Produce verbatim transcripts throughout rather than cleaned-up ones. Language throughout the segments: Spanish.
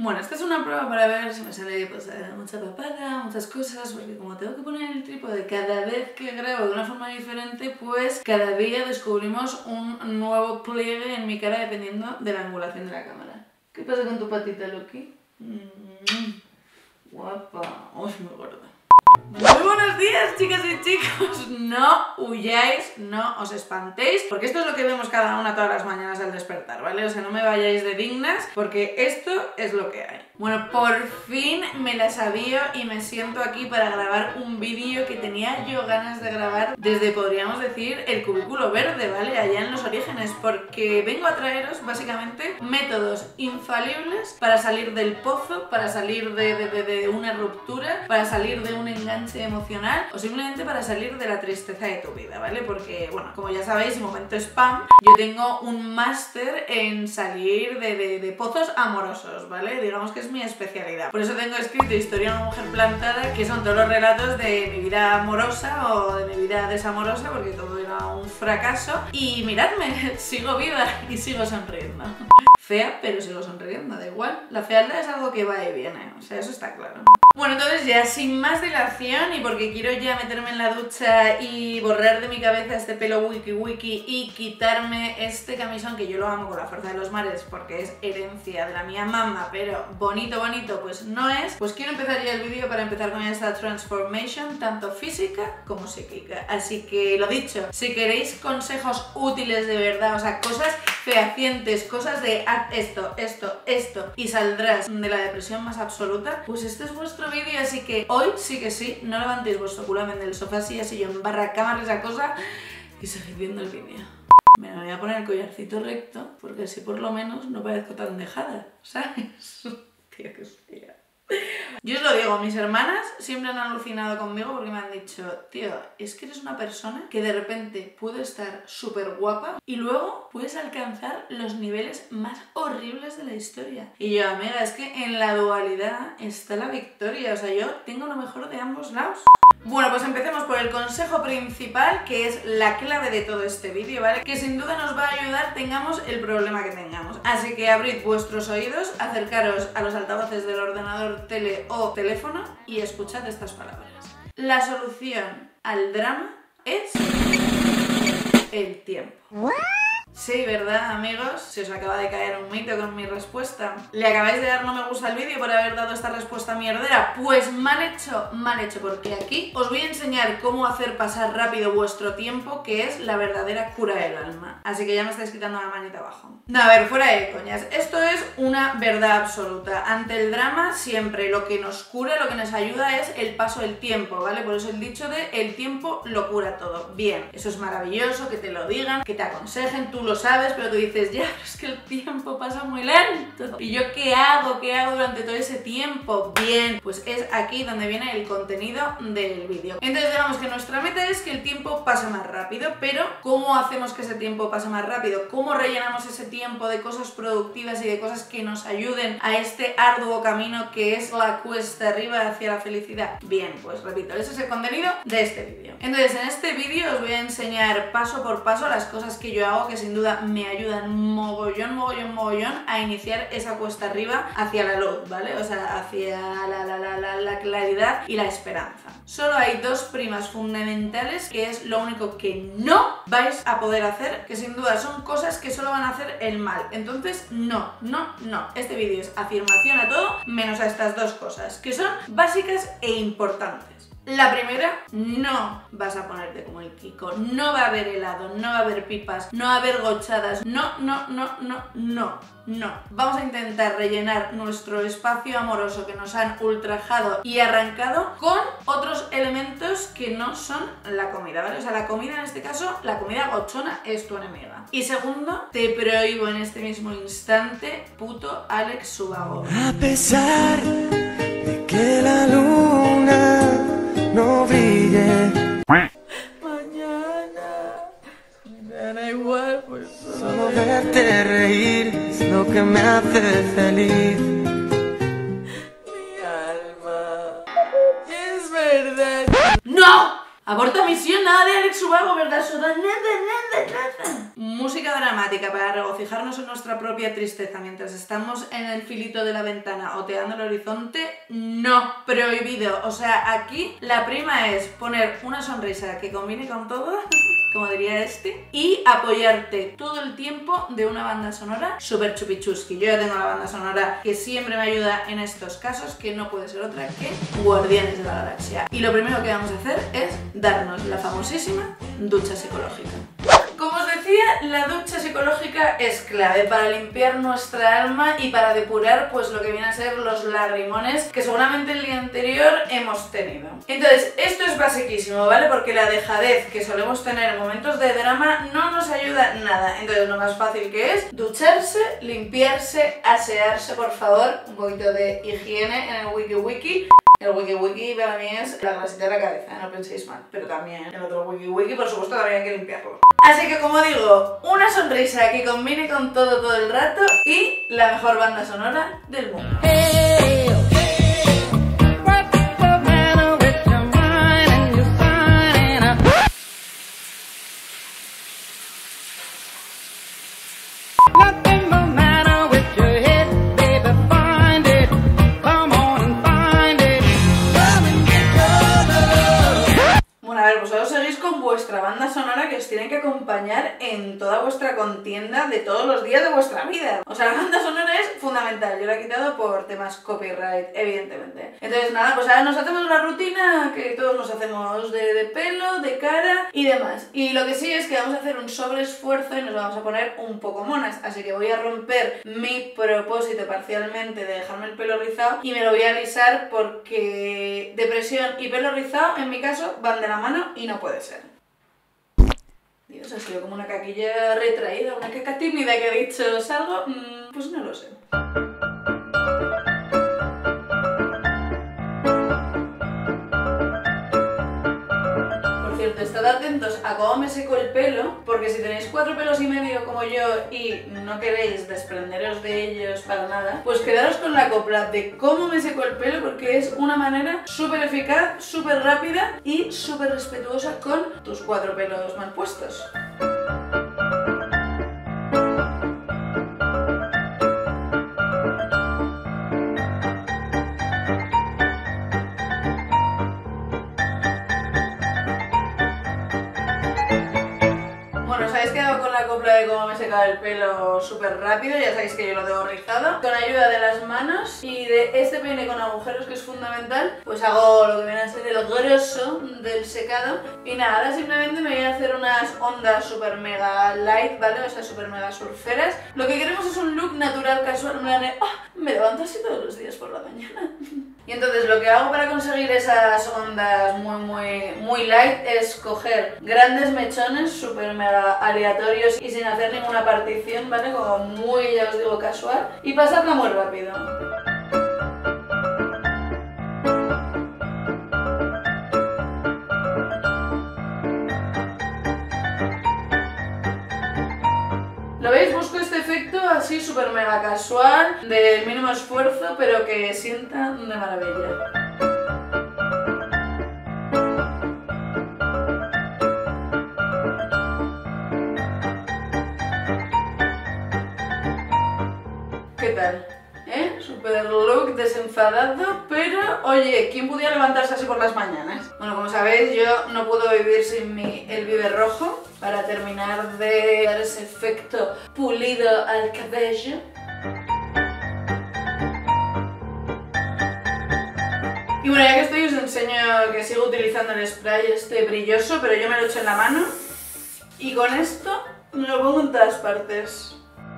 Bueno, esta es una prueba para ver si me sale pues, mucha papada, muchas cosas, porque como tengo que poner el trípode cada vez que grabo de una forma diferente, pues cada día descubrimos un nuevo pliegue en mi cara dependiendo de la angulación de la cámara. ¿Qué pasa con tu patita, Loki? Mm, guapa. Uy, muy gorda. Muy buenos días, chicas y chicos. No huyáis, no os espantéis, porque esto es lo que vemos cada una todas las mañanas al despertar, ¿vale? O sea, no me vayáis de dignas, porque esto es lo que hay. Bueno, por fin me la sabía y me siento aquí para grabar un vídeo que tenía yo ganas de grabar desde, podríamos decir, el cubículo verde, ¿vale? Allá en los orígenes, porque vengo a traeros básicamente métodos infalibles para salir del pozo, para salir de, de, de, de una ruptura, para salir de un enganche emocional o simplemente para salir de la tristeza de tu vida, ¿vale? Porque, bueno, como ya sabéis, en momento spam, yo tengo un máster en salir de, de, de pozos amorosos, ¿vale? Digamos que es mi especialidad. Por eso tengo escrito Historia de una mujer plantada, que son todos los relatos de mi vida amorosa o de mi vida desamorosa, porque todo era un fracaso. Y miradme, sigo viva y sigo sonriendo. Fea, pero sigo sonriendo, da igual. La fealdad es algo que va y viene, o sea, eso está claro. Bueno, entonces ya sin más dilación y porque quiero ya meterme en la ducha y borrar de mi cabeza este pelo wiki wiki y quitarme este camisón que yo lo amo con la fuerza de los mares porque es herencia de la mía mamá, pero bonito bonito pues no es, pues quiero empezar ya el vídeo para empezar con esta transformation tanto física como psíquica. Así que lo dicho, si queréis consejos útiles de verdad, o sea, cosas fehacientes, cosas de haz esto, esto, esto y saldrás de la depresión más absoluta, pues este es vuestro vídeo, así que hoy sí que sí, no levantéis vuestro culamen del sofá, así así yo en barra cámara esa cosa y seguid viendo el vídeo. Me voy a poner el collarcito recto porque así por lo menos no parezco tan dejada, ¿sabes? Tío, que fea. Yo os lo digo, mis hermanas siempre han alucinado conmigo porque me han dicho, tío, es que eres una persona que de repente puede estar súper guapa y luego puedes alcanzar los niveles más horribles de la historia. Y yo, amiga, es que en la dualidad está la victoria, o sea, yo tengo lo mejor de ambos lados. Bueno, pues empecemos por el consejo principal, que es la clave de todo este vídeo, ¿vale? Que sin duda nos va a ayudar tengamos el problema que tengamos. Así que abrid vuestros oídos, acercaros a los altavoces del ordenador, tele o teléfono y escuchad estas palabras. La solución al drama es el tiempo. Sí, ¿verdad, amigos? Si os acaba de caer un mito con mi respuesta. ¿Le acabáis de dar no me gusta al vídeo por haber dado esta respuesta mierdera? Pues mal hecho, mal hecho, porque aquí os voy a enseñar cómo hacer pasar rápido vuestro tiempo, que es la verdadera cura del alma. Así que ya me estáis quitando la manita abajo. No, a ver, fuera de coñas. Esto es una verdad absoluta. Ante el drama, siempre lo que nos cura, lo que nos ayuda es el paso del tiempo, ¿vale? Por eso el dicho de el tiempo lo cura todo. Bien, eso es maravilloso, que te lo digan, que te aconsejen, tú lo sabes, pero tú dices, ya, pero es que el tiempo pasa muy lento. ¿Y yo qué hago? ¿Qué hago durante todo ese tiempo? Bien, pues es aquí donde viene el contenido del vídeo. Entonces digamos que nuestra meta es que el tiempo pase más rápido, pero ¿cómo hacemos que ese tiempo pase más rápido? ¿Cómo rellenamos ese tiempo de cosas productivas y de cosas que nos ayuden a este arduo camino que es la cuesta arriba hacia la felicidad? Bien, pues repito, ese es el contenido de este vídeo. Entonces en este vídeo os voy a enseñar paso por paso las cosas que yo hago que sin duda me ayudan mogollón, mogollón, mogollón a iniciar esa cuesta arriba hacia la luz, ¿vale? O sea, hacia la, la, la, la, la claridad y la esperanza. Solo hay dos primas fundamentales que es lo único que no vais a poder hacer, que sin duda son cosas que solo van a hacer el mal. Entonces, no, no, no. Este vídeo es afirmación a todo, menos a estas dos cosas, que son básicas e importantes. La primera, no vas a ponerte como el Kiko, no va a haber helado, no va a haber pipas, no va a haber gochadas, no, no, no, no, no, no. Vamos a intentar rellenar nuestro espacio amoroso que nos han ultrajado y arrancado con otros elementos que no son la comida, ¿vale? O sea, la comida en este caso, la comida gochona es tu enemiga. Y segundo, te prohíbo en este mismo instante, puto Alex Subago. A pesar de que la luna no brille mañana, me da igual, pues solo verte reír es lo que me hace feliz. Mi alma, es verdad. ¡No! Aborta misión, nada de Alex Subago, ¿verdad? Soda, nada, nada, nada. Música dramática. dramática para regocijarnos en nuestra propia tristeza mientras estamos en el filito de la ventana oteando el horizonte, no, prohibido. O sea, aquí la prima es poner una sonrisa que combine con todo, como diría este, y apoyarte todo el tiempo de una banda sonora súper chupichuski. Yo ya tengo la banda sonora que siempre me ayuda en estos casos, que no puede ser otra que Guardianes de la Galaxia. Y lo primero que vamos a hacer es darnos la famosísima ducha psicológica. Como os decía, la ducha psicológica es clave para limpiar nuestra alma y para depurar pues lo que viene a ser los lagrimones que seguramente el día anterior hemos tenido. Entonces, esto es basiquísimo, ¿vale? Porque la dejadez que solemos tener en momentos de drama no nos ayuda nada. Entonces, lo más fácil que es ducharse, limpiarse, asearse, por favor, un poquito de higiene en el wiki wiki. El wiki wiki para mí es la grasita de la cabeza, no penséis mal. Pero también el otro wiki wiki, por supuesto, también hay que limpiarlo. Así que, como digo, una sonrisa que combine con todo todo el rato y la mejor banda sonora del mundo. Hey, hey, what's the matter with your mind and your sign and nothing the matter with your head, baby, find it. Come on and find it. Come and get your love. Bueno, a ver, vosotros seguís con vuestra banda sonora que os tiene que acompañar en toda vuestra contienda de todos los días de vuestra vida. O sea, la banda sonora es fundamental. Yo la he quitado por temas copyright, evidentemente. Entonces, nada, pues ahora nos hacemos la rutina que todos nos hacemos de, de pelo, de cara y demás. Y lo que sí es que vamos a hacer un sobreesfuerzo y nos vamos a poner un poco monas. Así que voy a romper mi propósito parcialmente de dejarme el pelo rizado y me lo voy a alisar porque depresión y pelo rizado, en mi caso, van de la mano y no puede ser. Dios, ha sido como una caquilla retraída, una caca tímida que ha dicho salgo, mm, pues no lo sé. Por cierto, estad atentos a cómo me seco el pelo, porque si tenéis cuatro pelos y medio como yo y no queréis desprenderos de ellos para nada, pues quedaros con la copla de cómo me seco el pelo, porque es una manera súper eficaz, súper rápida y súper respetuosa con tus cuatro pelos mal puestos. De cómo me secaba el pelo súper rápido, ya sabéis que yo lo tengo rizado. Con ayuda de las manos y de este peine con agujeros que es fundamental, pues hago lo que viene a ser el grosso del secado. Y nada, ahora simplemente me voy a hacer unas ondas súper mega light, ¿vale? O sea, súper mega surferas. Lo que queremos es un look natural, casual, en plan de, oh, me levanto así todos los días por la mañana. Y entonces lo que hago para conseguir esas ondas muy muy muy light es coger grandes mechones súper mega aleatorios y sin hacer ninguna partición, ¿vale? Como muy, ya os digo, casual, y pasarla muy rápido. ¿Lo veis? Busco este efecto así súper mega casual, de mínimo esfuerzo, pero que sienta de maravilla. ¿Qué tal? ¿Eh? Super look desenfadado, pero oye, ¿quién pudiera levantarse así por las mañanas? Bueno, como sabéis, yo no puedo vivir sin mi Elvive rojo para terminar de dar ese efecto pulido al cabello. Y bueno, ya que estoy os enseño que sigo utilizando el spray este brilloso, pero yo me lo echo en la mano y con esto me lo pongo en todas partes.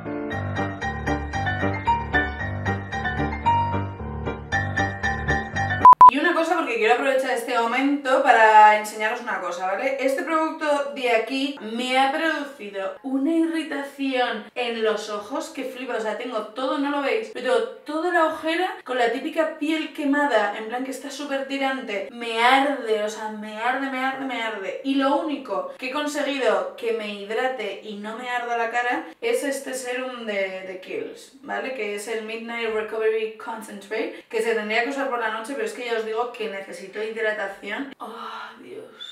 Y una cosa, porque quiero aprovechar este momento para enseñaros una cosa, ¿vale? Este producto de aquí me ha producido una irritación en los ojos que flipa, o sea, tengo todo, no lo veis, pero tengo toda la ojera con la típica piel quemada, en plan que está súper tirante, me arde, o sea, me arde, me arde, me arde. Y lo único que he conseguido que me hidrate y no me arda la cara es este serum de, de Kiehl's, ¿vale? Que es el Midnight Recovery Concentrate, que se tendría que usar por la noche, pero es que ya os digo que necesito hidratación. ¡Oh, Dios!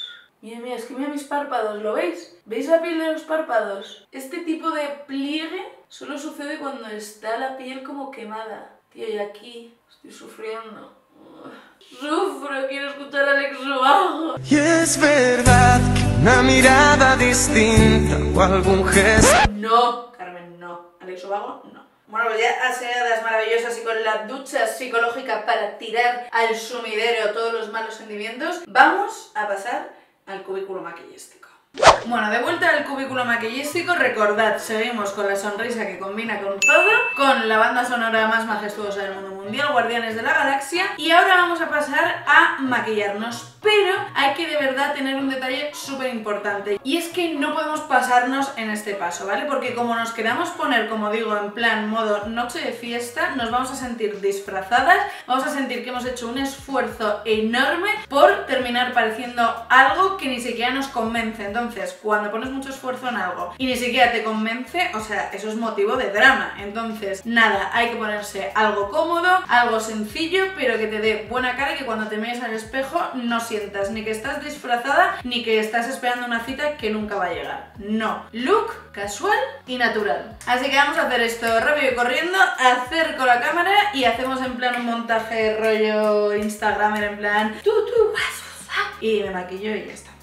Mira, mira, es que mira mis párpados, ¿lo veis? ¿Veis la piel de los párpados? Este tipo de pliegue solo sucede cuando está la piel como quemada. Tío, y aquí estoy sufriendo. Sufro, quiero escuchar a Alex Ubago. Y es verdad que una mirada distinta o algún gesto. No, Carmen, no. Alex Ubago, no. Bueno, pues ya aseadas maravillosas y con la ducha psicológica para tirar al sumidero todos los malos sentimientos, vamos a pasar al cubículo maquillístico. Bueno, de vuelta al cubículo maquillístico, recordad, seguimos con la sonrisa que combina con todo, con la banda sonora más majestuosa del mundo mundial, Guardianes de la Galaxia, y ahora vamos a pasar a maquillarnos, pero hay que de verdad tener un detalle súper importante, y es que no podemos pasarnos en este paso, ¿vale? Porque como nos queramos poner, como digo, en plan modo noche de fiesta, nos vamos a sentir disfrazadas, vamos a sentir que hemos hecho un esfuerzo enorme por terminar pareciendo algo que ni siquiera nos convence. Entonces, cuando pones mucho esfuerzo en algo y ni siquiera te convence, o sea, eso es motivo de drama. Entonces, nada, hay que ponerse algo cómodo, algo sencillo, pero que te dé buena cara y que cuando te mires al espejo no sientas ni que estás disfrazada ni que estás esperando una cita que nunca va a llegar. No, look casual y natural. Así que vamos a hacer esto rápido y corriendo, acerco la cámara y hacemos en plan un montaje rollo Instagramer, en plan tú, tú, y me maquillo y ya está.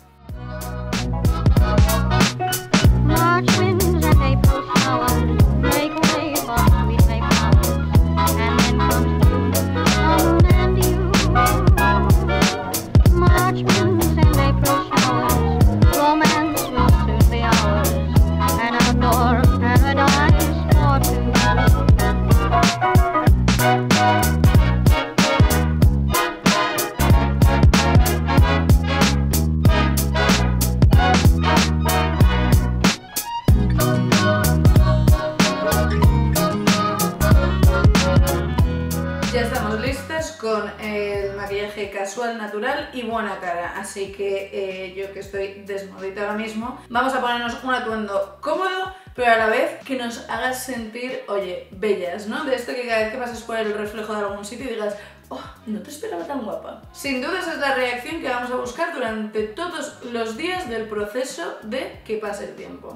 March winds and April showers make way for sweet May flowers, and then comes June, sun and you. March winds and April showers, romance will soon be ours, an outdoor paradise for two. Ya estamos listas con el maquillaje casual, natural y buena cara, así que eh, yo que estoy desnudita ahora mismo, vamos a ponernos un atuendo cómodo, pero a la vez que nos haga sentir, oye, bellas, ¿no? De esto que cada vez que pases por el reflejo de algún sitio y digas, oh, no te esperaba tan guapa. Sin duda esa es la reacción que vamos a buscar durante todos los días del proceso de que pase el tiempo.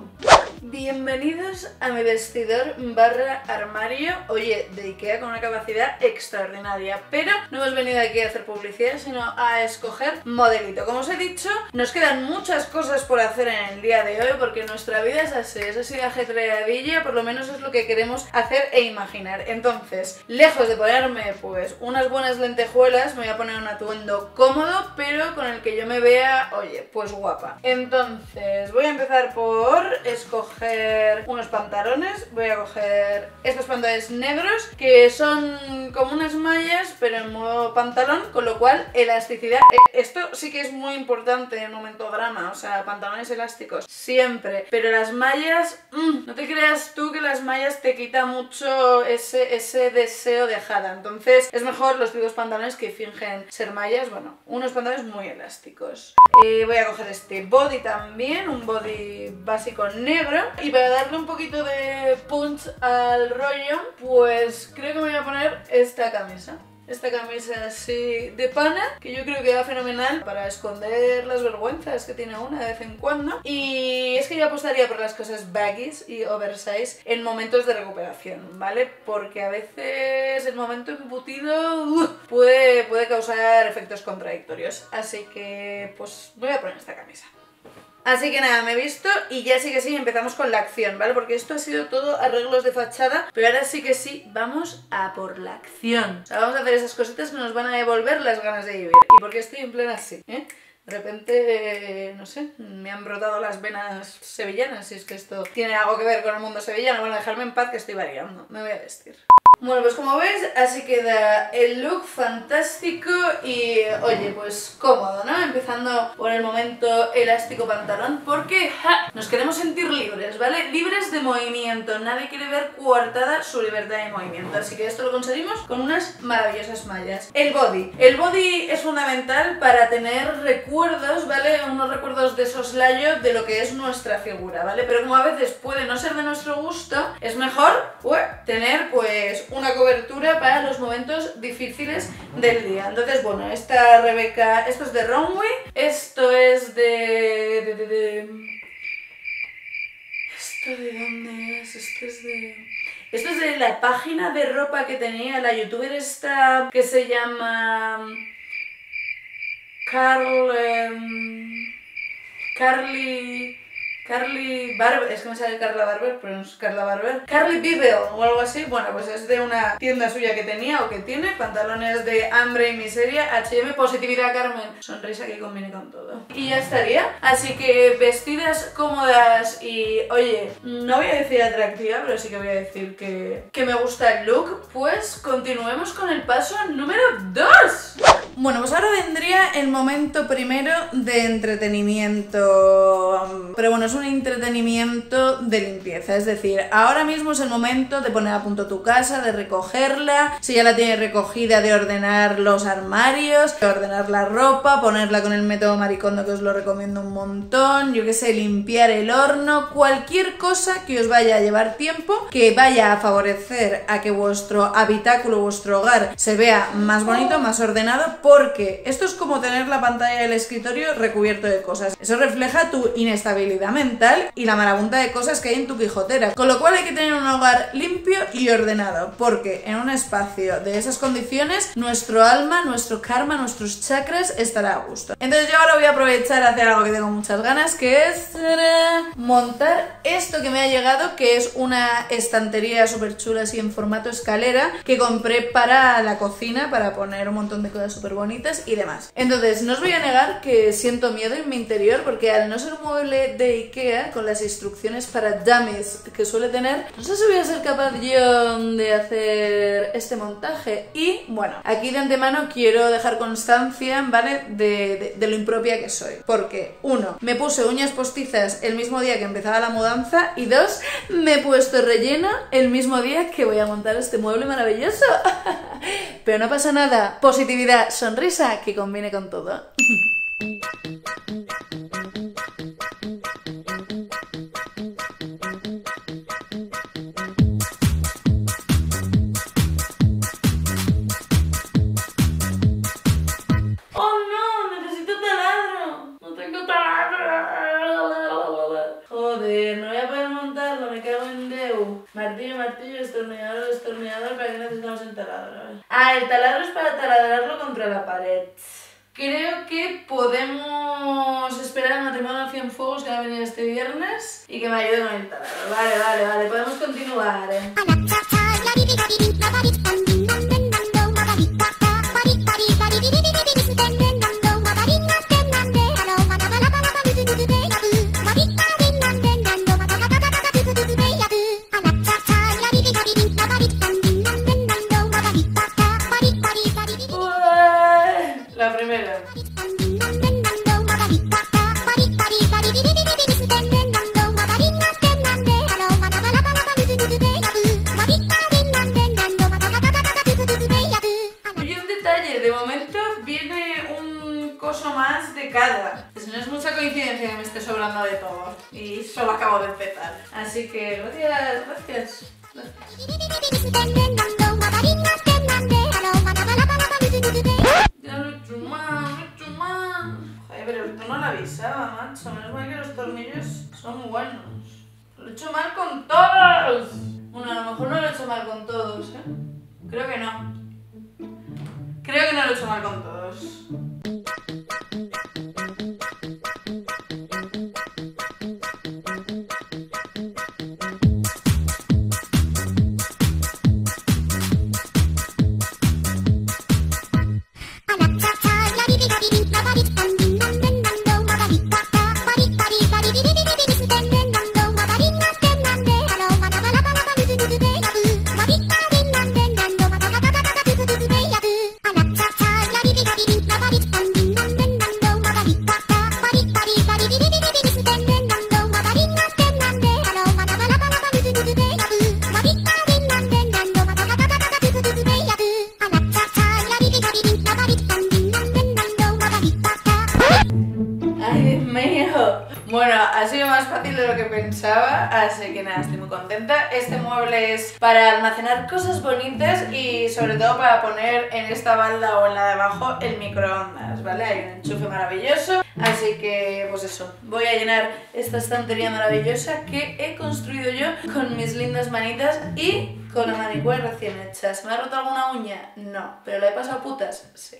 Bienvenidos a mi vestidor barra armario, oye, de Ikea, con una capacidad extraordinaria, pero no hemos venido aquí a hacer publicidad, sino a escoger modelito. Como os he dicho, nos quedan muchas cosas por hacer en el día de hoy, porque nuestra vida es así, es así de ajetreadilla, por lo menos es lo que queremos hacer e imaginar. Entonces, lejos de ponerme pues unas buenas lentejuelas, me voy a poner un atuendo cómodo, pero con el que yo me vea, oye, pues guapa. Entonces, voy a empezar por escoger unos pantalones. Voy a coger estos pantalones negros que son como unas mallas pero en modo pantalón, con lo cual elasticidad. Esto sí que es muy importante en un momento drama, o sea, pantalones elásticos siempre, pero las mallas, mmm, no te creas tú que las mallas te quita mucho ese, ese deseo de jada. Entonces es mejor los típicos pantalones que fingen ser mallas, bueno, unos pantalones muy elásticos. Eh, voy a coger este body también, un body básico negro. Y para darle un poquito de punch al rollo, pues creo que me voy a poner esta camisa. Esta camisa así de pana, que yo creo que va fenomenal para esconder las vergüenzas que tiene una de vez en cuando. Y es que yo apostaría por las cosas baggies y oversize en momentos de recuperación, ¿vale? Porque a veces el momento embutido uh, puede, puede causar efectos contradictorios. Así que pues voy a poner esta camisa. Así que nada, me he visto y ya sí que sí empezamos con la acción, ¿vale? Porque esto ha sido todo arreglos de fachada, pero ahora sí que sí vamos a por la acción. O sea, vamos a hacer esas cositas que nos van a devolver las ganas de vivir. ¿Y por qué estoy en plena así, eh? De repente, eh, no sé, me han brotado las venas sevillanas, si es que esto tiene algo que ver con el mundo sevillano. Bueno, dejarme en paz que estoy variando, me voy a vestir. Bueno, pues como veis, así queda el look fantástico y, oye, pues cómodo, ¿no? Empezando por el momento elástico pantalón, porque ¡ja!, nos queremos sentir libres, ¿vale? Libres de movimiento, nadie quiere ver coartada su libertad de movimiento, así que esto lo conseguimos con unas maravillosas mallas. El body. El body es fundamental para tener recuerdos, ¿vale? Unos recuerdos de soslayo de lo que es nuestra figura, ¿vale? Pero como a veces puede no ser de nuestro gusto, es mejor uh, tener, pues, una cobertura para los momentos difíciles del día. Entonces, bueno, esta Rebeca, esto es de Runway, esto es de... de, de, de... ¿Esto de dónde es? Esto es de... Esto es de la página de ropa que tenía la youtuber esta que se llama... Carl... Um... Carly... Carly Barber, es que me sale Carla Barber, pero no es Carla Barber. Carly Bibel o algo así. Bueno, pues es de una tienda suya que tenía o que tiene. Pantalones de hambre y miseria, H y M, positividad Carmen. Sonrisa que combine con todo. Y ya estaría. Así que vestidas cómodas y, oye, no voy a decir atractiva, pero sí que voy a decir que, que me gusta el look. Pues continuemos con el paso número dos. Bueno, pues ahora vendría el momento primero de entretenimiento. Pero bueno, es un entretenimiento de limpieza, es decir, ahora mismo es el momento de poner a punto tu casa, de recogerla, si ya la tienes recogida, de ordenar los armarios, de ordenar la ropa, ponerla con el método Maricondo, que os lo recomiendo un montón, yo que sé, limpiar el horno, cualquier cosa que os vaya a llevar tiempo, que vaya a favorecer a que vuestro habitáculo, vuestro hogar se vea más bonito, más ordenado, porque esto es como tener la pantalla del escritorio recubierto de cosas, eso refleja tu inestabilidad mental y la marabunta de cosas que hay en tu quijotera, con lo cual hay que tener un hogar limpio y ordenado, porque en un espacio de esas condiciones nuestro alma, nuestro karma, nuestros chakras estará a gusto. Entonces yo ahora voy a aprovechar a hacer algo que tengo muchas ganas, que es montar esto que me ha llegado, que es una estantería súper chula así en formato escalera, que compré para la cocina, para poner un montón de cosas súper bonitas y demás. Entonces no os voy a negar que siento miedo en mi interior, porque al no ser un mueble de IKEA, con las instrucciones para dummies que suele tener, no sé si voy a ser capaz yo de hacer este montaje. Y bueno, aquí de antemano quiero dejar constancia, ¿vale?, de, de, de lo impropia que soy, porque uno, me puse uñas postizas el mismo día que empezaba la mudanza, y dos, me he puesto relleno el mismo día que voy a montar este mueble maravilloso. Pero no pasa nada, positividad, sonrisa, que combine con todo. Joder, no voy a poder montarlo, me cago en Deu. Martillo, martillo, destornillador, destornillador, ¿para qué necesitamos el taladro? Ah, el taladro es para taladrarlo contra la pared. Creo que podemos esperar al matrimonio a Cienfuegos que va a venir este viernes y que me ayude con el taladro. Vale, vale, vale, podemos continuar, ¿eh? La primera. Oye, un detalle, de momento viene un coso más de cada. Pues no es mucha coincidencia que me esté sobrando de todo. Y solo acabo de empezar. Así que gracias, gracias. Ya lo he hecho mal, lo he hecho mal. Joder, pero esto no lo avisaba, macho. Menos mal que los tornillos son buenos. Lo he hecho mal con todos. Bueno, a lo mejor no lo he hecho mal con todos, ¿eh? Creo que no. Creo que no lo he hecho mal con todos. Bueno, ha sido más fácil de lo que pensaba, así que nada, estoy muy contenta. Este mueble es para almacenar cosas bonitas y sobre todo para poner en esta balda o en la de abajo el microondas, ¿vale? Hay un enchufe maravilloso, así que pues eso, voy a llenar esta estantería maravillosa que he construido yo con mis lindas manitas y con la manicure recién hecha. ¿Se me ha roto alguna uña? No, pero ¿la he pasado putas? Sí.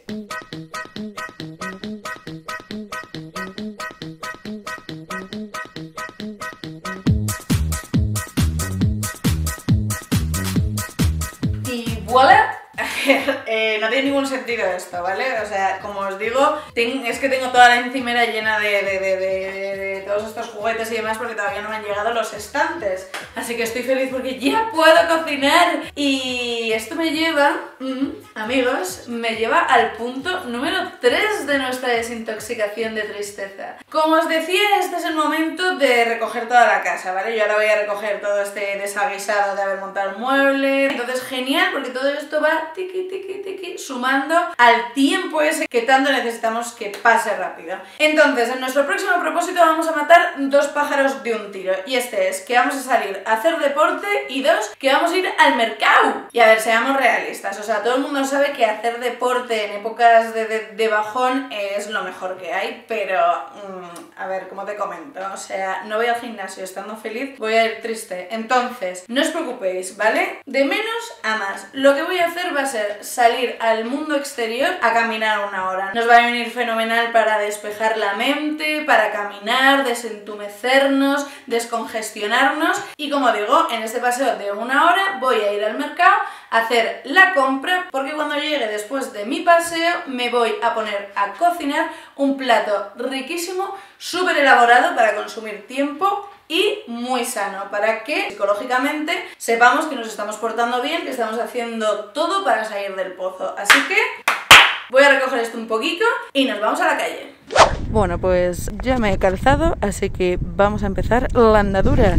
¡Voilà! eh, no tiene ningún sentido esto, ¿vale? O sea, como os digo, ten, es que tengo toda la encimera llena de, de, de, de, de todos estos juguetes y demás porque todavía no me han llegado los estantes. Así que estoy feliz porque ya puedo cocinar. Y esto me lleva, mmm, amigos, me lleva al punto número tres de nuestra desintoxicación de tristeza. Como os decía, este es el momento de recoger toda la casa, ¿vale? Yo ahora voy a recoger todo este desaguisado de haber montado el mueble. Entonces, genial, porque todo esto va tiqui, tiqui, tiqui, sumando al tiempo ese que tanto necesitamos que pase rápido. Entonces, en nuestro próximo propósito vamos a matar dos pájaros de un tiro. Y este es que vamos a salir a hacer deporte y dos, que vamos a ir al mercado. Y a ver, seamos realistas. O sea, todo el mundo sabe que hacer deporte en épocas de, de, de bajón es lo mejor que hay. Pero, mmm, a ver, como te comento, o sea, no voy al gimnasio estando feliz, voy a ir triste. Entonces, no os preocupéis, ¿vale? De menos a más. Lo que voy a hacer va a ser salir al mundo exterior a caminar una hora. Nos va a venir fenomenal para despejar la mente, para caminar, desentumecernos, descongestionarnos y como digo, en este paseo de una hora voy a ir al mercado a hacer la compra porque cuando llegue después de mi paseo me voy a poner a cocinar un plato riquísimo, súper elaborado para consumir tiempo y muy sano, para que psicológicamente sepamos que nos estamos portando bien, que estamos haciendo todo para salir del pozo. Así que voy a recoger esto un poquito y nos vamos a la calle. Bueno, pues ya me he calzado, así que vamos a empezar la andadura.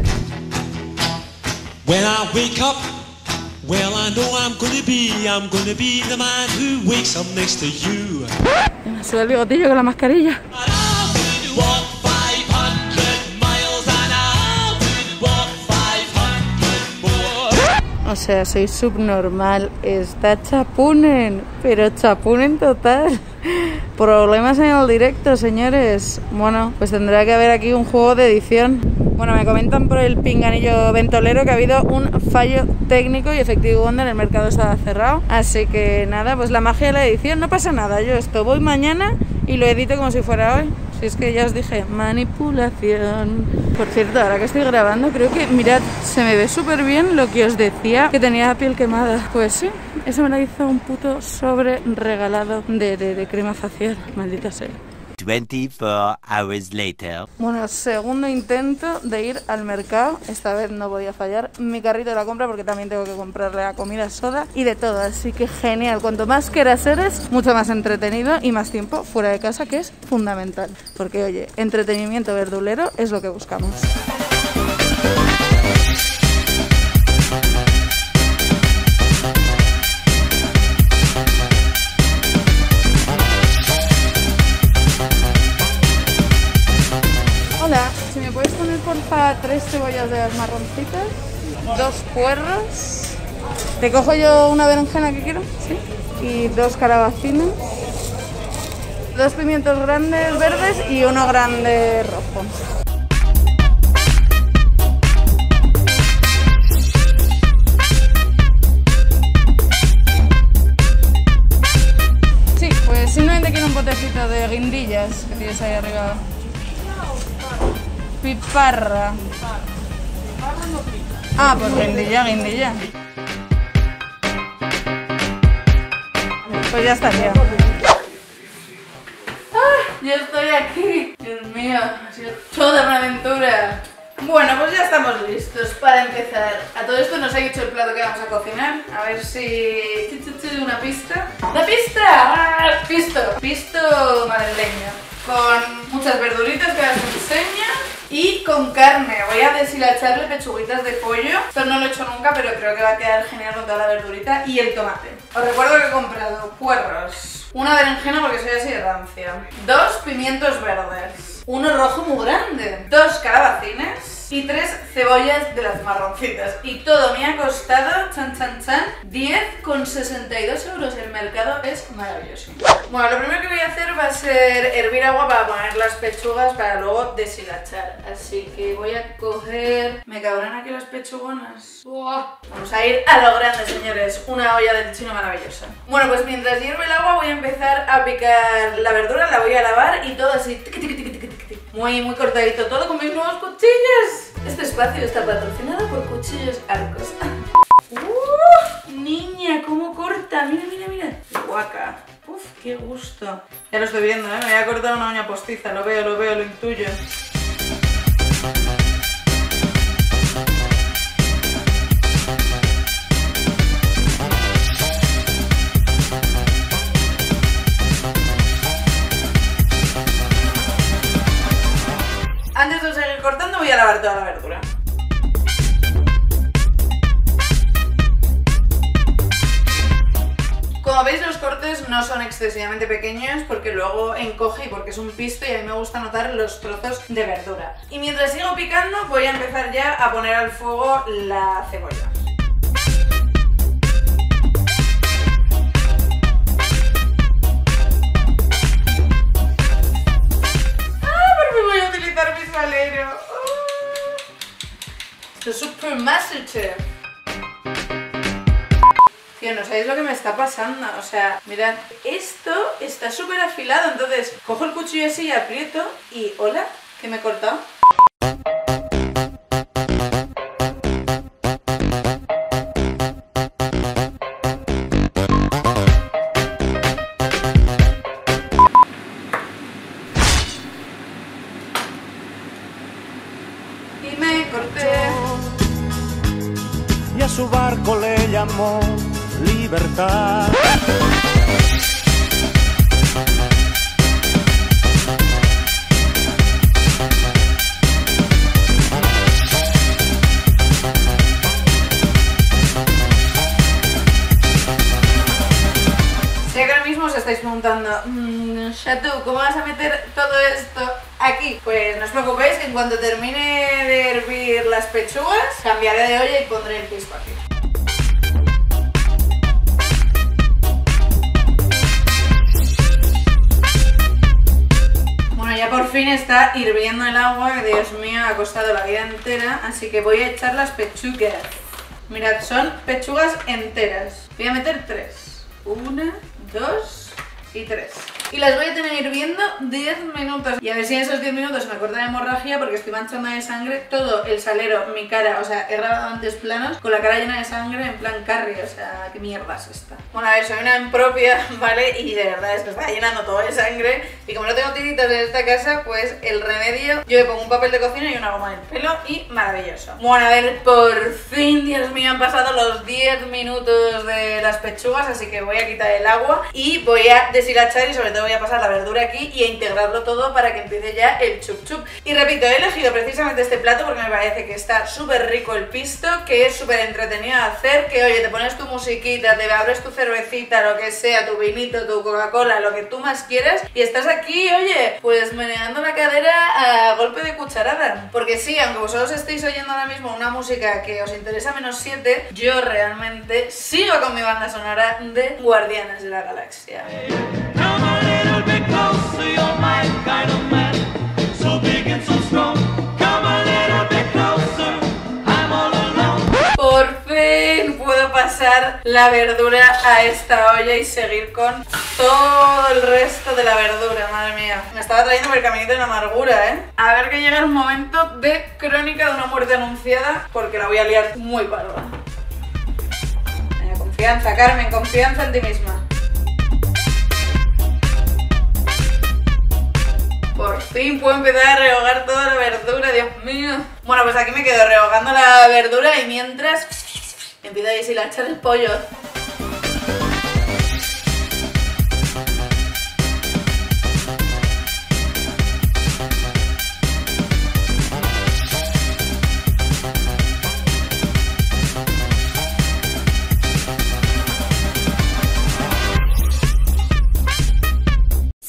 When I wake up, well I know I'm gonna be, I'm gonna be the man who wakes up next to you. Me sube el bigotillo con la mascarilla. O sea, soy subnormal, está chapunen, pero chapunen total. Problemas en el directo, señores. Bueno, pues tendrá que haber aquí un juego de edición. Bueno, me comentan por el pinganillo ventolero que ha habido un fallo técnico y Effective Wonder, el mercado estaba cerrado. Así que nada, pues la magia de la edición, no pasa nada. Yo esto voy mañana y lo edito como si fuera hoy. Si es que ya os dije, manipulación. Por cierto, ahora que estoy grabando, creo que, mirad, se me ve súper bien lo que os decía, que tenía la piel quemada. Pues sí, eso me lo hizo un puto sobre regalado de, de, de crema facial. Maldita sea. veinticuatro hours later. Bueno, segundo intento de ir al mercado. Esta vez no voy a fallar mi carrito de la compra porque también tengo que comprarle la comida, soda y de todo. Así que genial. Cuanto más quieras eres, mucho más entretenido y más tiempo fuera de casa, que es fundamental. Porque, oye, entretenimiento verdulero es lo que buscamos. Hola, si me puedes poner porfa tres cebollas de las marroncitas, dos puerros, te cojo yo una berenjena que quiero, ¿sí? Y dos calabacines, dos pimientos grandes verdes y uno grande rojo. Sí, pues simplemente quiero un potecito de guindillas que tienes ahí arriba. Piparra. Ah, pues guindilla, guindilla. Pues ya estaría. ¡Ah! Ya estoy aquí. Dios mío, ha sido toda una aventura. Bueno, pues ya estamos listos para empezar. A todo esto nos ha dicho el plato que vamos a cocinar. A ver si... una pista. ¡La pista! ¡Ah! Pisto. Pisto madrileño. Con muchas verduritas que ahora os enseño. Y con carne, voy a deshilacharle pechuguitas de pollo. Esto no lo he hecho nunca, pero creo que va a quedar genial con toda la verdurita y el tomate. Os recuerdo que he comprado puerros, una berenjena porque soy así de rancia, dos pimientos verdes, uno rojo muy grande, dos calabacines y tres cebollas de las marroncitas. Y todo me ha costado, chan chan chan, diez con sesenta y dos euros. El mercado es maravilloso. Bueno, lo primero que voy a hacer va a ser hervir agua para poner las pechugas para luego deshilachar. Así que voy a coger... ¿Me cabrán aquí las pechugonas? ¡Uah! Vamos a ir a lo grande, señores. Una olla del chino maravillosa. Bueno, pues mientras hierve el agua voy a empezar a picar la verdura, la voy a lavar y todo así... Tiqui, tiqui, tiqui, tiqui, tiqui. Muy, muy cortadito, todo con mis nuevos cuchillos. Este espacio está patrocinado por Cuchillos Arcos. ¡Uh! Niña, cómo corta. Mira, mira, mira. Guaca. Uf, qué gusto. Ya lo estoy viendo, ¿eh? Me voy a cortar una uña postiza. Lo veo, lo veo, lo intuyo. Antes de seguir cortando voy a lavar toda la verdura. Como veis, los cortes no son excesivamente pequeños porque luego encoge y porque es un pisto y a mí me gusta notar los trozos de verdura. Y mientras sigo picando voy a empezar ya a poner al fuego la cebolla. Salero. Oh. Esto es Super Masterchef. Tío, no sabéis lo que me está pasando. O sea, mirad, esto está súper afilado. Entonces, cojo el cuchillo así y aprieto. Y, hola, que me he cortado. Y me corté. Y a su barco le llamó Libertad. Sé que ahora mismo os estáis preguntando, mmm, Chatou, ¿cómo vas a meter todo esto aquí? Pues no os preocupéis, que en cuanto termine de hervir las pechugas, cambiaré de olla y pondré el pisto aquí. Bueno, ya por fin está hirviendo el agua, que Dios mío, ha costado la vida entera, así que voy a echar las pechugas. Mirad, son pechugas enteras. Voy a meter tres. Una, dos y tres. Y las voy a tener hirviendo diez minutos. Y a ver si en esos diez minutos me corta la hemorragia porque estoy manchando de sangre todo el salero, mi cara. O sea, he grabado antes planos con la cara llena de sangre en plan Carrie. O sea, ¿qué mierda es esta? Bueno, a ver, soy una impropia, ¿vale? Y de verdad es que está llenando todo de sangre. Y como no tengo tiritas en esta casa, pues el remedio, yo le pongo un papel de cocina y una goma en el pelo y maravilloso. Bueno, a ver, por fin, Dios mío, han pasado los diez minutos de las pechugas, así que voy a quitar el agua y voy a deshilachar y sobre todo voy a pasar la verdura aquí y a integrarlo todo para que empiece ya el chup chup. Y repito, he elegido precisamente este plato porque me parece que está súper rico el pisto, que es súper entretenido de hacer, que oye, te pones tu musiquita, te abres tu cervecita, lo que sea, tu vinito, tu Coca-Cola, lo que tú más quieras, y estás aquí, oye, pues meneando la cadera a golpe de cucharada. Porque sí, aunque vosotros estéis oyendo ahora mismo una música que os interesa menos siete, yo realmente sigo con mi banda sonora de Guardianes de la Galaxia. Por fin puedo pasar la verdura a esta olla y seguir con todo el resto de la verdura, madre mía. Me estaba trayendo por el caminito de la amargura, ¿eh? A ver que llega un momento de crónica de una muerte anunciada, porque la voy a liar muy parda. Venga, confianza, Carmen, confianza en ti misma. Por fin puedo empezar a rehogar toda la verdura, Dios mío. Bueno, pues aquí me quedo rehogando la verdura y mientras empiezo a deshilachar el pollo.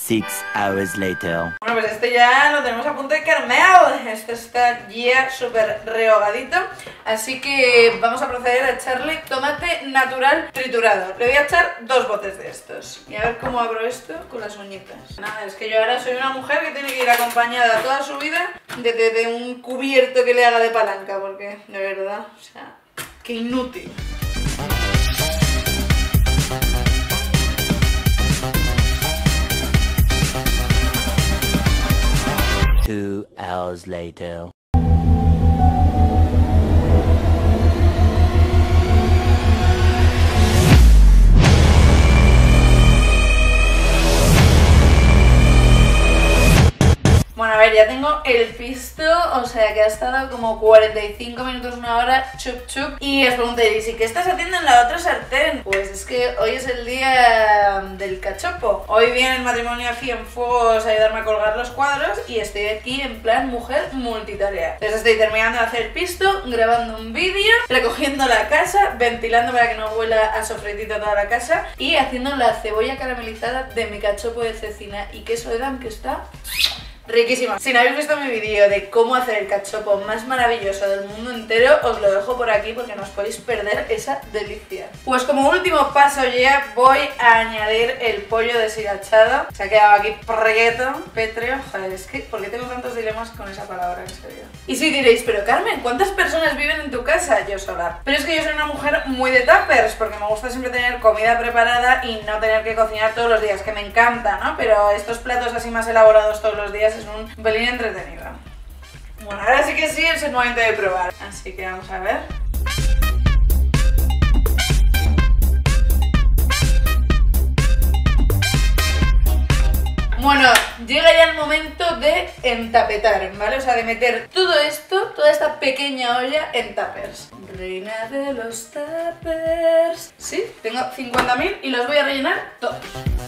Six hours later. Bueno, pues este ya lo tenemos a punto de caramel. Este está ya súper rehogadito. Así que vamos a proceder a echarle tomate natural triturado. Le voy a echar dos botes de estos. Y a ver cómo abro esto con las uñitas. Nada, es que yo ahora soy una mujer que tiene que ir acompañada toda su vida de, de, de un cubierto que le haga de palanca. Porque, de verdad, o sea, qué inútil. Two hours later. Bueno, a ver, ya tengo el pisto, o sea que ha estado como cuarenta y cinco minutos, una hora, chup chup. Y os preguntaréis, ¿y qué estás haciendo en la otra sartén? Pues es que hoy es el día del cachopo. Hoy viene el matrimonio a Cienfuegos a ayudarme a colgar los cuadros y estoy aquí en plan mujer multitarea. Entonces estoy terminando de hacer el pisto, grabando un vídeo, recogiendo la casa, ventilando para que no huela a sofritito toda la casa y haciendo la cebolla caramelizada de mi cachopo de cecina y queso edam que está riquísimo. Si no habéis visto mi vídeo de cómo hacer el cachopo más maravilloso del mundo entero, os lo dejo por aquí porque no os podéis perder esa delicia. Pues como último paso ya voy a añadir el pollo deshilachado. Se ha quedado aquí prieto, pétreo. Joder, es que ¿por qué tengo tantos dilemas con esa palabra, en serio? Y si diréis, pero Carmen, ¿cuántas personas viven en tu casa? Yo sola. Pero es que yo soy una mujer muy de tuppers porque me gusta siempre tener comida preparada y no tener que cocinar todos los días, que me encanta, ¿no? Pero estos platos así más elaborados todos los días es un pelín entretenido. Bueno, ahora sí que sí, es el momento de probar. Así que vamos a ver. Bueno, llega ya el momento de entapetar, ¿vale? O sea, de meter todo esto, toda esta pequeña olla en tuppers. Reina de los tuppers. Sí, tengo cincuenta mil y los voy a rellenar todos.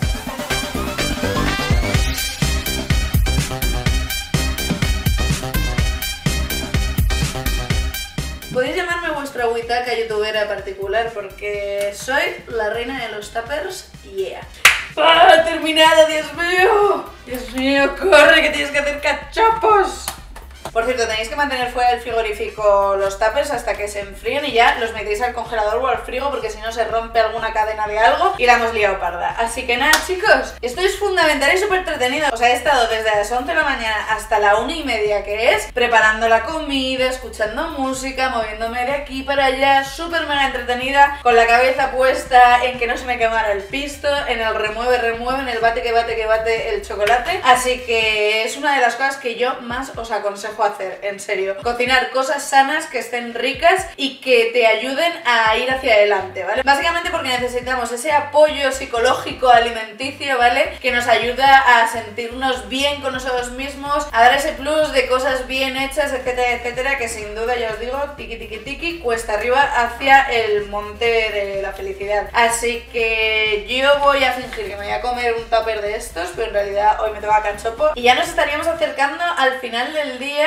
Podéis llamarme vuestra huitaca youtubera particular porque soy la reina de los tuppers, yeah. ¡Ah, terminado, Dios mío! Dios mío, corre que tienes que hacer cachopos. Por cierto, tenéis que mantener fuera del frigorífico los tuppers hasta que se enfríen y ya los metéis al congelador o al frigo porque si no se rompe alguna cadena de algo y la hemos liado parda. Así que nada, chicos, esto es fundamental y súper entretenido. O sea, he estado desde las once de la mañana hasta la una y media que es, preparando la comida, escuchando música, moviéndome de aquí para allá, súper mega entretenida, con la cabeza puesta en que no se me quemara el pisto, en el remueve, remueve, en el bate que bate que bate el chocolate. Así que es una de las cosas que yo más os aconsejo hacer, en serio. Cocinar cosas sanas, que estén ricas y que te ayuden a ir hacia adelante, ¿vale? Básicamente porque necesitamos ese apoyo psicológico alimenticio, ¿vale? Que nos ayuda a sentirnos bien con nosotros mismos, a dar ese plus de cosas bien hechas, etcétera, etcétera, que sin duda, ya os digo, tiki tiki tiki, cuesta arriba hacia el monte de la felicidad. Así que yo voy a fingir que me voy a comer un tupper de estos, pero en realidad hoy me toca cachopo y ya nos estaríamos acercando al final del día.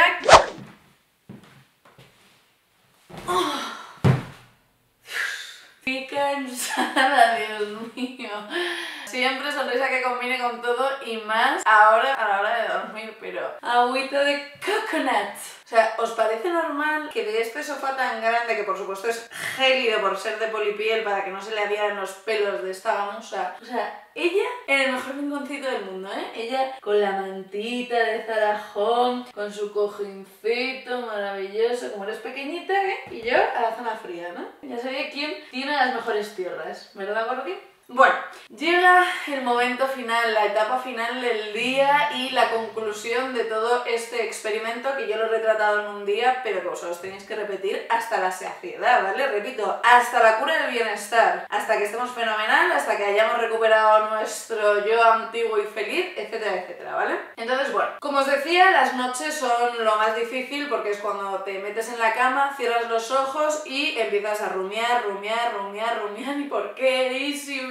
Oh. Qué cansada, Dios mío. Siempre sonrisa que combine con todo y más ahora a la hora de dormir, pero agüita de coconut. O sea, ¿os parece normal que de este sofá tan grande, que por supuesto es gélido por ser de polipiel para que no se le adhieran los pelos de esta gamusa? O sea, ella en el mejor rinconcito del mundo, ¿eh? Ella con la mantita de Zara Home, con su cojincito maravilloso, como eres pequeñita, ¿eh? Y yo a la zona fría, ¿no? Ya sabía quién tiene las mejores tierras, ¿verdad, Gordi? Bueno, llega el momento final, la etapa final del día y la conclusión de todo este experimento que yo lo he retratado en un día, pero que vosotros tenéis que repetir hasta la saciedad, ¿vale? Repito, hasta la cura del bienestar, hasta que estemos fenomenal, hasta que hayamos recuperado nuestro yo antiguo y feliz, etcétera, etcétera, ¿vale? Entonces, bueno, como os decía, las noches son lo más difícil porque es cuando te metes en la cama, cierras los ojos y empiezas a rumiar, rumiar, rumiar, rumiar, ¿y por qué? ¿Y si hubiera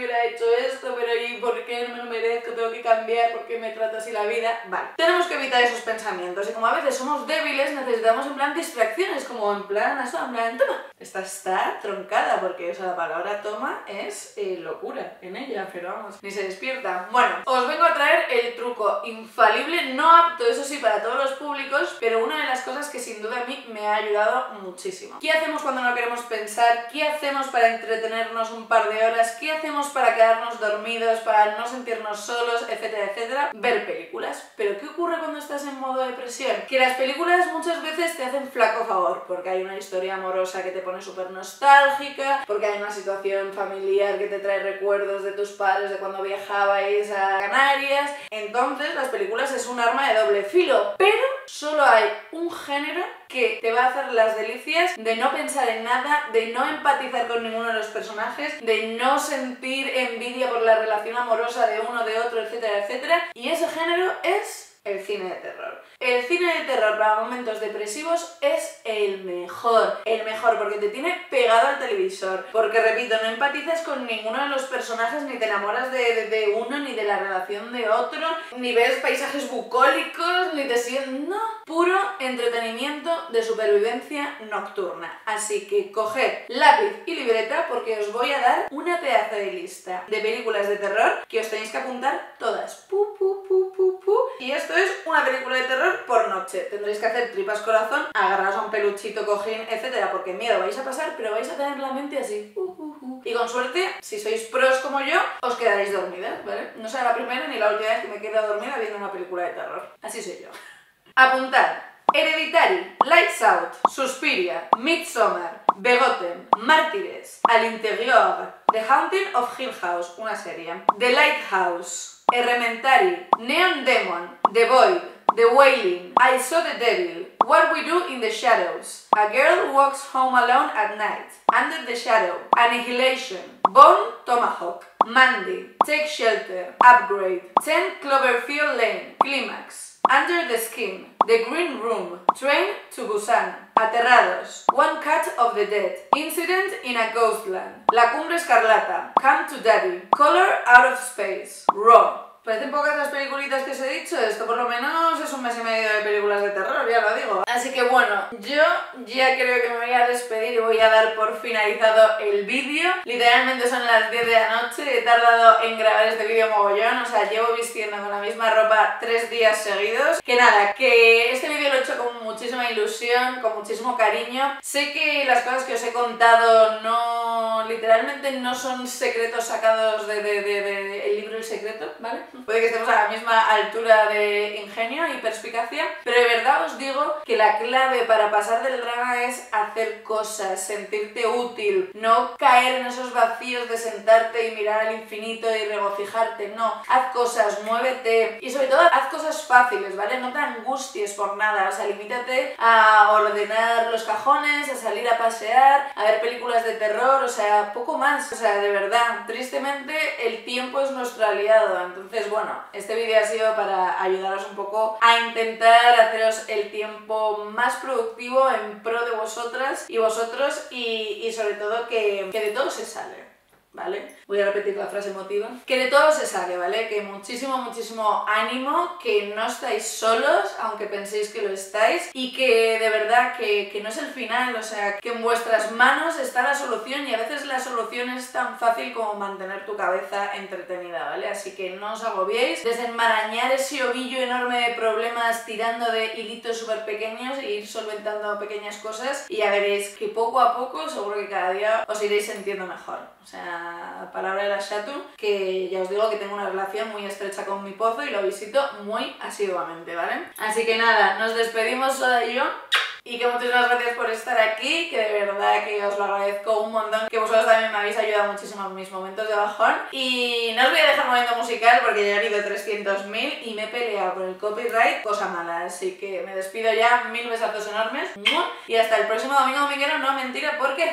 hubiera hecho esto, pero ¿y por qué no me lo merezco? Tengo que cambiar, ¿por qué me trata así la vida? Vale, tenemos que evitar esos pensamientos y como a veces somos débiles necesitamos en plan distracciones, como en plan, eso, en plan, toma. Esta está troncada porque, o sea, la palabra toma es eh, locura en ella, pero vamos, ni se despierta. Bueno, os vengo a traer el truco infalible, no apto, eso sí, para todos los públicos, pero una de las cosas que sin duda a mí me ha ayudado muchísimo. ¿Qué hacemos cuando no queremos pensar? ¿Qué hacemos para entretenernos un par de horas? ¿Qué hacemos para quedarnos dormidos, para no sentirnos solos, etcétera, etcétera? Ver películas. ¿Pero qué ocurre cuando estás en modo depresión? Que las películas muchas veces te hacen flaco favor, porque hay una historia amorosa que te pone súper nostálgica, porque hay una situación familiar que te trae recuerdos de tus padres, de cuando viajabais a Canarias. Entonces las películas es un arma de doble filo, pero solo hay un género que te va a hacer las delicias de no pensar en nada, de no empatizar con ninguno de los personajes, de no sentir envidia por la relación amorosa de uno, de otro, etcétera, etcétera, y ese género es el cine de terror. El cine de terror para momentos depresivos es el mejor, el mejor porque te tiene pegado al televisor, porque repito, no empatizas con ninguno de los personajes, ni te enamoras de, de, de uno, ni de la relación de otro, ni ves paisajes bucólicos, ni te sientes... no, puro entretenimiento de supervivencia nocturna. Así que coged lápiz y libreta porque os voy a dar una pedazo de lista de películas de terror que os tenéis que apuntar todas. Pu, pu, pu, pu, pu. Y esto es una película de terror por noche. Tendréis que hacer tripas corazón, agarraros a un peluchito, cojín, etcétera, porque miedo vais a pasar, pero vais a tener la mente así. Uh, uh, uh. Y con suerte, si sois pros como yo, os quedaréis dormidas, ¿vale? No será la primera ni la última vez que me quedo dormida viendo una película de terror. Así soy yo. Apuntad. Hereditary, Lights Out, Suspiria, Midsommar, Begotten, Mártires, Al Interior, The Haunting of Hill House, una serie, The Lighthouse, Elementary, Neon Demon, The Void, The Wailing, I Saw the Devil, What We Do in the Shadows, A Girl Walks Home Alone at Night, Under the Shadow, Annihilation, Bone Tomahawk, Mandy, Take Shelter, Upgrade, ten Cloverfield Lane, Climax, Under the Skin, The Green Room, Train to Busan, Aterrados, One Cut of the Dead, Incident in a Ghostland, La Cumbre Escarlata, Come to Daddy, Color Out of Space, Raw. Parecen pocas las peliculitas que os he dicho, esto por lo menos es un mes y medio de películas de terror, ya lo digo. Así que bueno, yo ya creo que me voy a despedir y voy a dar por finalizado el vídeo. Literalmente son las diez de la noche, he tardado en grabar este vídeo mogollón, o sea, llevo vistiendo con la misma ropa tres días seguidos. Que nada, que este vídeo lo he hecho con muchísima ilusión, con muchísimo cariño. Sé que las cosas que os he contado no, literalmente no son secretos sacados de, de, de, de el libro El Secreto, ¿vale? Puede que estemos a la misma altura de ingenio y perspicacia, pero de verdad os digo que la clave para pasar del drama es hacer cosas, sentirte útil, no caer en esos vacíos de sentarte y mirar al infinito y regocijarte, no. Haz cosas, muévete y sobre todo haz cosas fáciles, ¿vale? No te angusties por nada, o sea, limítate a ordenar los cajones, a salir a pasear, a ver películas de terror, o sea, poco más, o sea, de verdad, tristemente el tiempo es nuestro aliado, entonces bueno, este vídeo ha sido para ayudaros un poco a intentar haceros el tiempo más productivo en pro de vosotras y vosotros y, y sobre todo que, que de todo se sale, ¿vale? Voy a repetir la frase emotiva. Que de todo se sale, ¿vale? Que muchísimo, muchísimo ánimo, que no estáis solos, aunque penséis que lo estáis, y que de verdad que, que no es el final, o sea, que en vuestras manos está la solución y a veces la solución es tan fácil como mantener tu cabeza entretenida, ¿vale? Así que no os agobiéis, desenmarañar ese ovillo enorme de problemas tirando de hilitos súper pequeños e ir solventando pequeñas cosas y ya veréis que poco a poco, seguro que cada día os iréis sintiendo mejor. O sea, palabra de la Shatu, que ya os digo que tengo una relación muy estrecha con mi pozo y lo visito muy asiduamente, ¿vale? Así que nada, nos despedimos Soda y yo. Y que muchísimas gracias por estar aquí, que de verdad que os lo agradezco un montón, que vosotros también me habéis ayudado muchísimo en mis momentos de bajón. Y no os voy a dejar momento musical porque ya he habido trescientos mil y me he peleado con el copyright, cosa mala, así que me despido ya, mil besazos enormes y hasta el próximo domingo dominguero, no mentira porque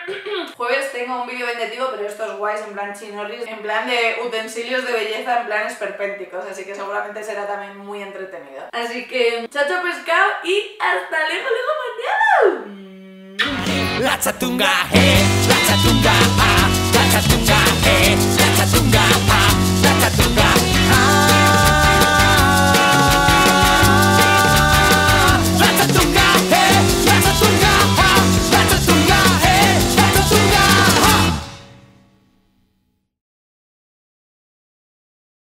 jueves tengo un vídeo vendetivo, pero estos guays en plan chinorris, en plan de utensilios de belleza, en plan esperpénticos, así que seguramente será también muy entretenido. Así que chao chao pescado y hasta luego. La chatunga, hey, la chatunga, ah, la chatunga.